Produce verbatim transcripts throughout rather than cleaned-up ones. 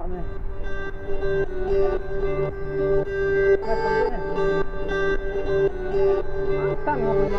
nọ này. Cái phần này. Tăng ngọc nọ.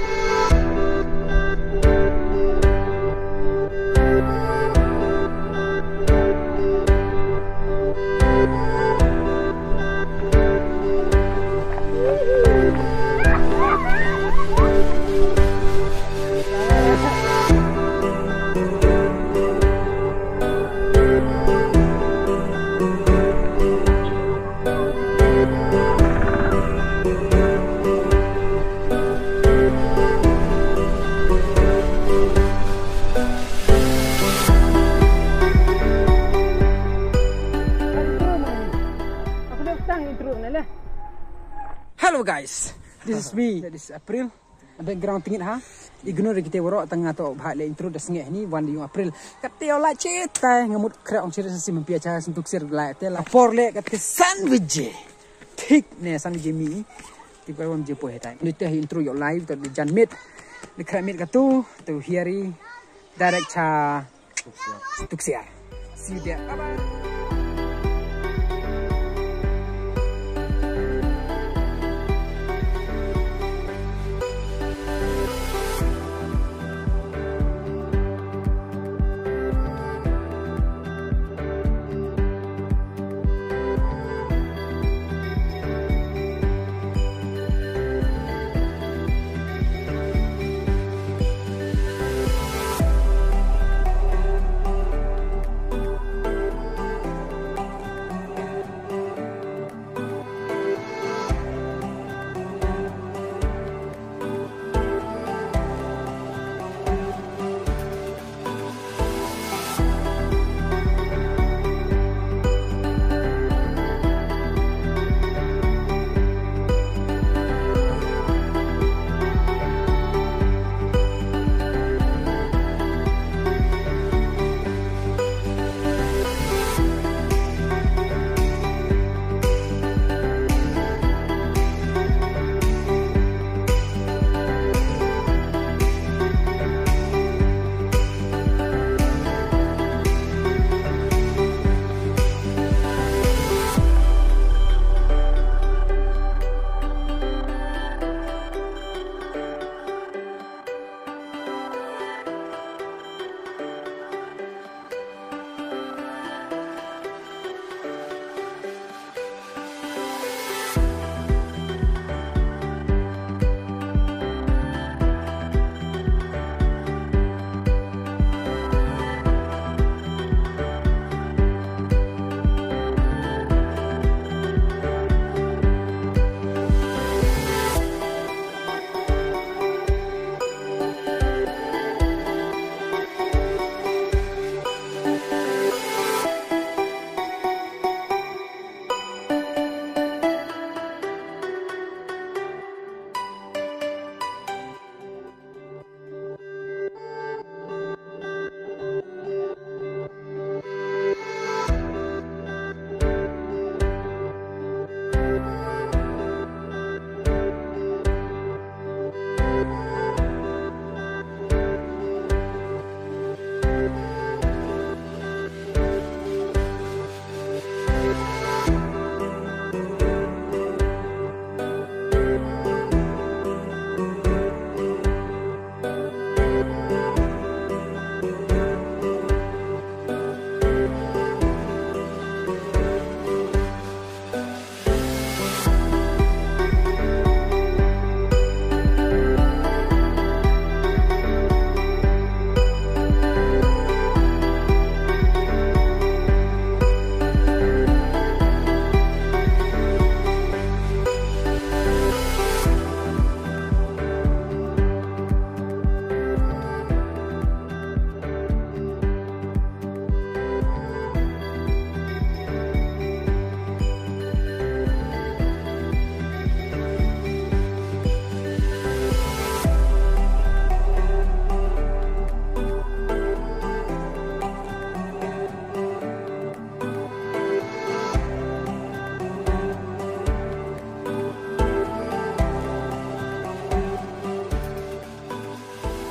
Hello guys, this is me. This is April. Background tingit ha. Ignore kita warok tengah tu bahak le intro dah sengeh ni one di April. Kata la cetai ngamut kra ong cerita si mempia cara sentuk sir la te la for le kata sandwich. Tik ne sandwich mi. Tiba wam je po hetai. Ni teh intro yo live tu di jan mit. Di kra mit katu tu hiari direct cha sentuk siar. See you there. Bye bye.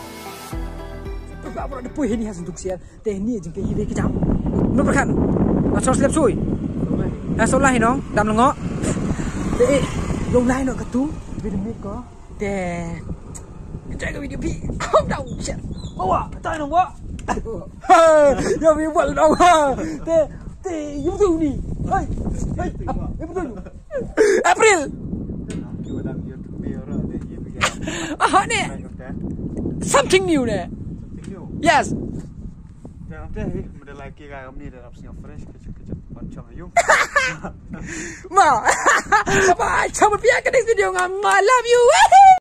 Apa nak depois ni has untuk sial. Teh ni jengke hibe kejam. Memperkan. cho slip chui à số lai nó đâm là ngõ để lông lai nó cả tú video mic có để chạy cái video pi không đâu chết ô à tay nó quá giờ mình bận đâu ha để để giúp tôi đi ơi ơi giúp tôi April ah nè something new nè yes Ma, apa? Coba biarkan this video ngam. I love you.